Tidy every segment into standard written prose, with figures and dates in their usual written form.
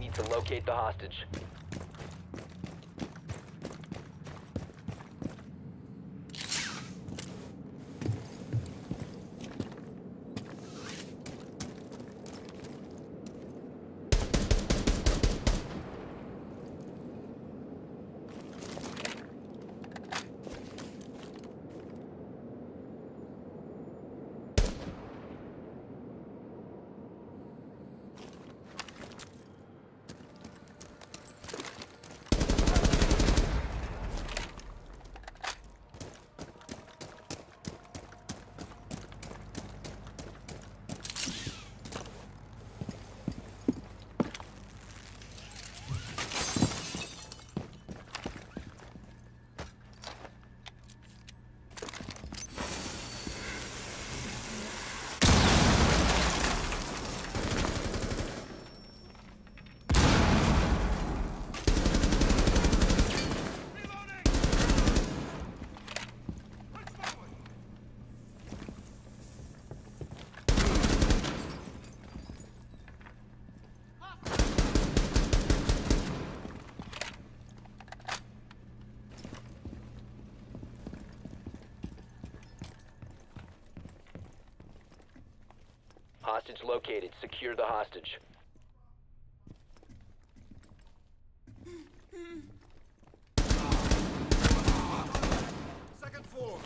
Need to locate the hostage. Hostage located. Secure the hostage. Second floor.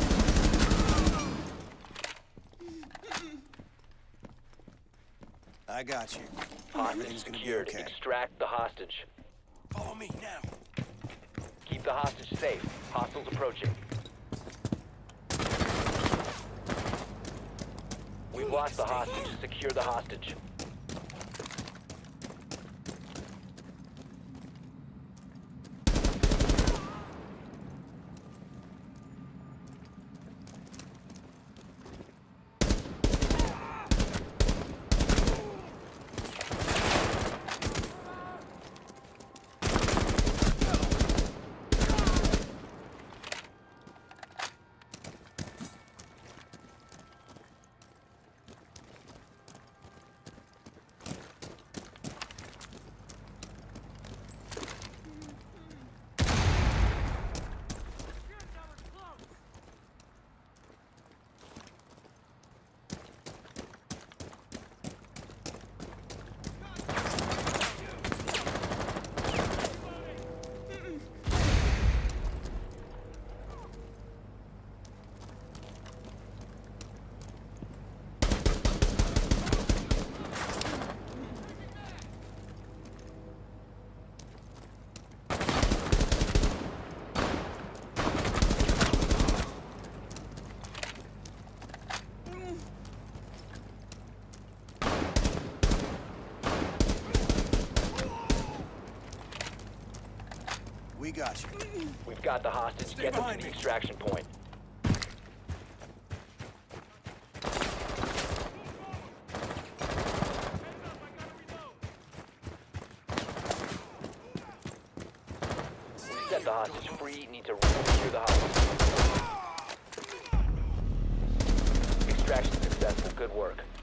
I got you. Everything's Hostage gonna be secured. okay. Extract the hostage. Follow me now. Keep the hostage safe. Hostiles approaching. We've lost the hostage. Secure the hostage. We got you. We've got the hostage. Stay Get them to behind the me. extraction point. Set the hostage free. Need to secure the hostage. Extraction successful. Good work.